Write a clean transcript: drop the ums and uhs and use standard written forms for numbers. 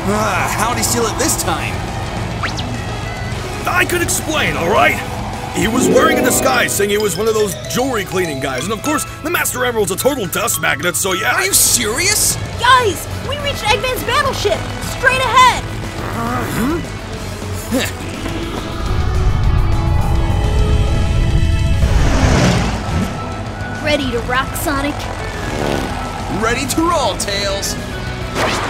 How'd he steal it this time? I could explain, alright? He was wearing a disguise saying he was one of those jewelry cleaning guys, and of course, the Master Emerald's a total dust magnet, so yeah. Are you serious? Guys, we reached Eggman's battleship! Straight ahead! Ready to rock, Sonic? Ready to roll, Tails.